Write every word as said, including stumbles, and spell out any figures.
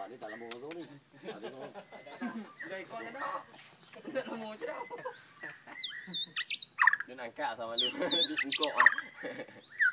ni tak lama tu ni. Ha tengok. Dah ikut tak nak. Tak lama je dah. Dia nak angkat sama lu. Dia bungkuk ah.